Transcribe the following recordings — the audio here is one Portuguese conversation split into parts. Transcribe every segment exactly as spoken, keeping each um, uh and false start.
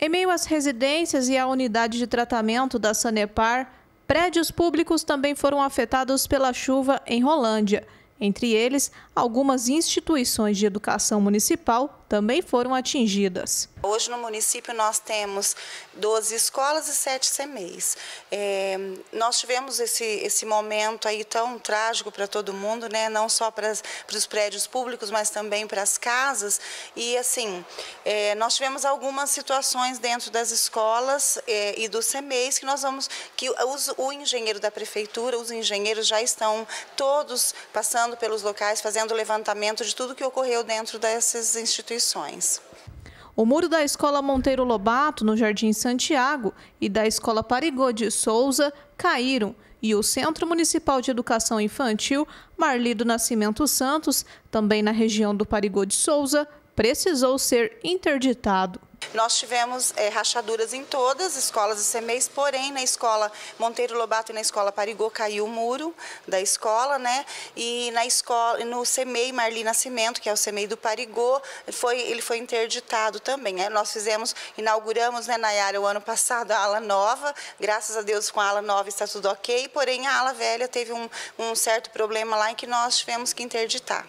Em meio às residências e à unidade de tratamento da Sanepar, prédios públicos também foram afetados pela chuva em Rolândia. Entre eles, algumas instituições de educação municipal também foram atingidas. Hoje no município nós temos doze escolas e sete C M E Is. É, nós tivemos esse, esse momento aí tão trágico para todo mundo, né? Não só para, para os prédios públicos, mas também para as casas. E assim, é, nós tivemos algumas situações dentro das escolas é, e dos C M E Is que nós vamos, que os, o engenheiro da prefeitura, os engenheiros já estão todos passando pelos locais, fazendo o levantamento de tudo que ocorreu dentro dessas instituições. O muro da Escola Monteiro Lobato, no Jardim Santiago, e da Escola Parigô de Souza caíram, e o Centro Municipal de Educação Infantil Marli do Nascimento Santos, também na região do Parigô de Souza, precisou ser interditado. Nós tivemos é, rachaduras em todas as escolas e C M E Is, porém na escola Monteiro Lobato e na escola Parigô caiu o muro da escola, né? E na escola, no C M E I Marli Nascimento, que é o C M E I do Parigô, foi, ele foi interditado também. Né? Nós fizemos, inauguramos, né, Nayara, o ano passado a ala nova, graças a Deus com a ala nova está tudo ok, porém a ala velha teve um, um certo problema lá em que nós tivemos que interditar.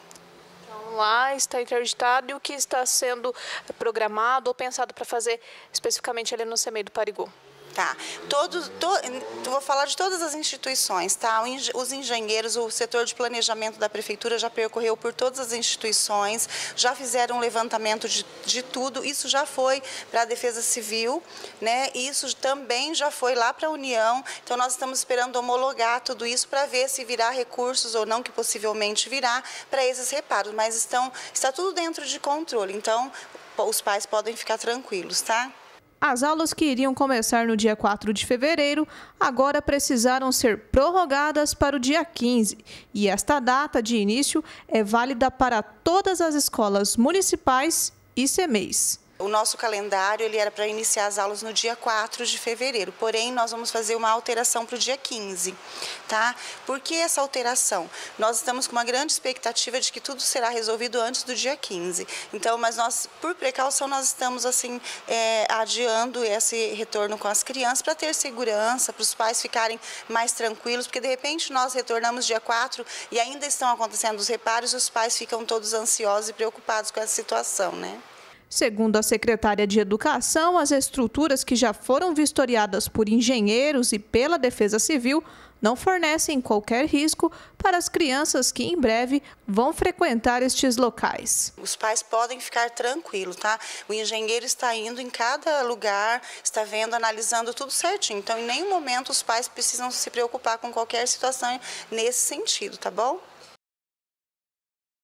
Lá está interditado e o que está sendo programado ou pensado para fazer especificamente ali no C M E I do Parigô? Tá, todos, to, vou falar de todas as instituições, tá? Os engenheiros, o setor de planejamento da prefeitura já percorreu por todas as instituições, já fizeram um levantamento de, de tudo, isso já foi para a Defesa Civil, né? Isso também já foi lá para a União, então nós estamos esperando homologar tudo isso para ver se virá recursos ou não, que possivelmente virá para esses reparos, mas estão, está tudo dentro de controle, então os pais podem ficar tranquilos, tá? As aulas que iriam começar no dia quatro de fevereiro agora precisaram ser prorrogadas para o dia quinze. E esta data de início é válida para todas as escolas municipais e C M E Is. O nosso calendário ele era para iniciar as aulas no dia quatro de fevereiro, porém nós vamos fazer uma alteração para o dia quinze, tá? Por que essa alteração? Nós estamos com uma grande expectativa de que tudo será resolvido antes do dia quinze. Então, mas nós, por precaução, nós estamos assim é, adiando esse retorno com as crianças para ter segurança, para os pais ficarem mais tranquilos, porque de repente nós retornamos dia quatro e ainda estão acontecendo os reparos e os pais ficam todos ansiosos e preocupados com essa situação, né? Segundo a secretária de Educação, as estruturas que já foram vistoriadas por engenheiros e pela Defesa Civil não fornecem qualquer risco para as crianças que em breve vão frequentar estes locais. Os pais podem ficar tranquilos, tá? O engenheiro está indo em cada lugar, está vendo, analisando tudo certinho. Então, em nenhum momento os pais precisam se preocupar com qualquer situação nesse sentido, tá bom?